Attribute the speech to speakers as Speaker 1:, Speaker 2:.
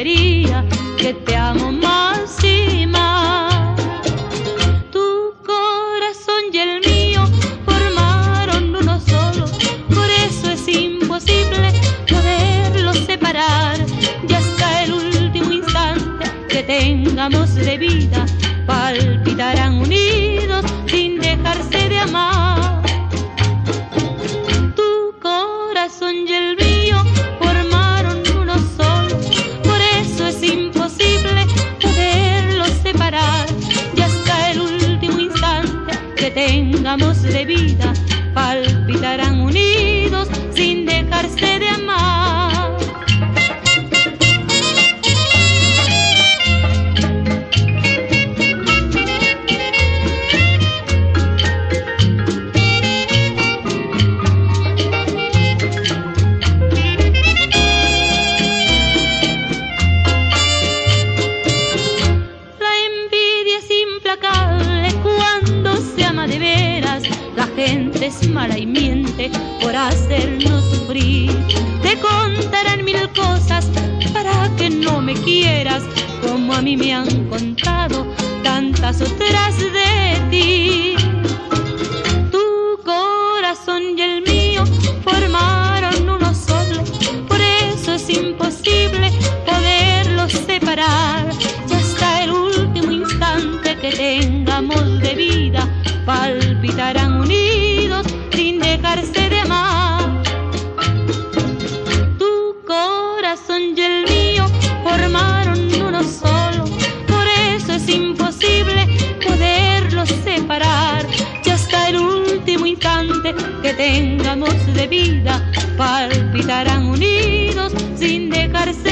Speaker 1: diría que te amo más y más. Tu corazón y el mío formaron uno solo, por eso es imposible poderlos separar. Y hasta el último instante que tengamos de vida, palpitarán unidos sin dejarse de amar. Tu corazón y el mío formaron uno solo, por eso es imposible poderlos separar. Y hasta el último instante que tengamos de vida, palpitarán unidos sin dejarse de amar. Cuando se ama de veras, la gente es mala y miente por hacernos sufrir. Te contarán mil cosas para que no me quieras, como a mí me han contado tantas otras de ti. Tu corazón y el mío formaron uno solo, por eso es imposible poderlos separar. Y hasta el último instante que tengamos de vida, palpitarán unidos sin dejarse de amar. Tu corazón y el mío formaron uno solo, por eso es imposible poderlos separar. Y hasta el último instante que tengamos de vida, palpitarán unidos sin dejarse